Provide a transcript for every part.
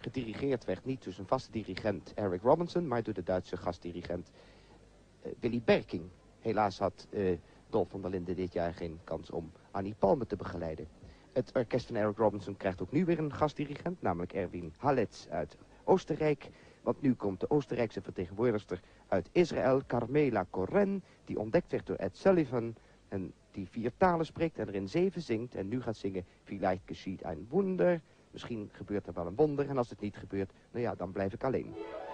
gedirigeerd werd niet door zijn vaste dirigent Eric Robinson, maar door de Duitse gastdirigent Willy Berking. Helaas had Dolf van der Linden dit jaar geen kans om Annie Palme te begeleiden. Het orkest van Eric Robinson krijgt ook nu weer een gastdirigent, namelijk Erwin Haletz uit Oostenrijk. Want nu komt de Oostenrijkse vertegenwoordigster uit Israël, Carmela Koren, die ontdekt werd door Ed Sullivan en die 4 talen spreekt en erin 7 zingt en nu gaat zingen Vielleicht geschieht ein Wunder. Misschien gebeurt er wel een wonder en als het niet gebeurt, nou ja, dan blijf ik alleen.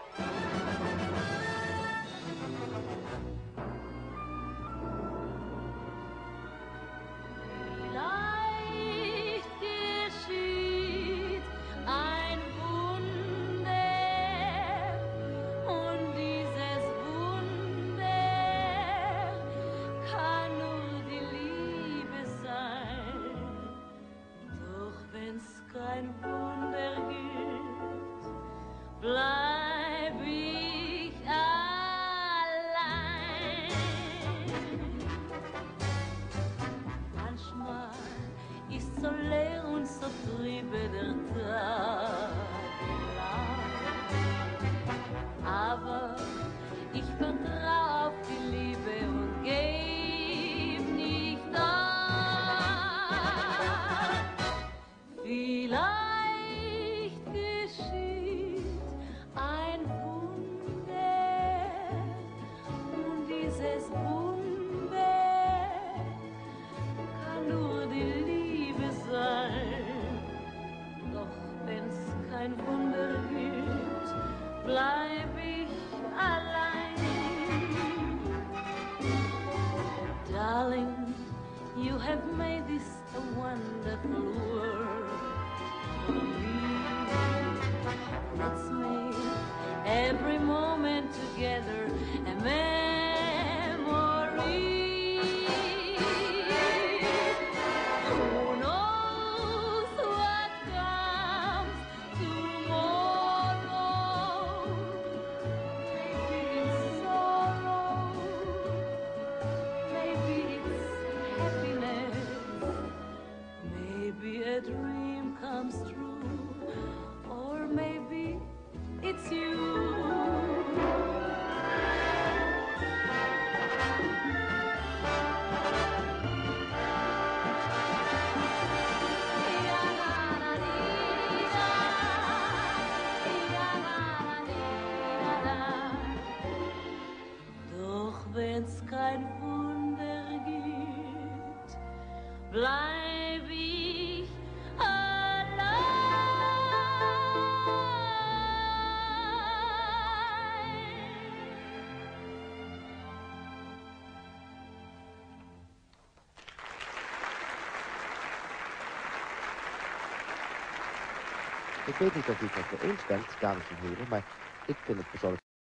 Kein Wunder gibt, bleib ich allein. Manchmal ist so leer und so trübe der Tag lang, aber ich vertraue auf die Liebe und geb nicht auf. Vielleicht geschieht ein Wunder und dieses Wunder kann nur die Liebe sein. Doch wenn's kein Wunder gibt, bleib ich allein. Darling, you have made this a wonderful world. Let's make every moment together a memory. Who knows what comes tomorrow? Maybe it's sorrow, maybe it's happiness, maybe a dream comes true, or maybe it's you. Doch wenn's kein Wunder gibt, bleib ich Ik weet niet of u het met me eens bent, dames en heren, maar ik vind het persoonlijk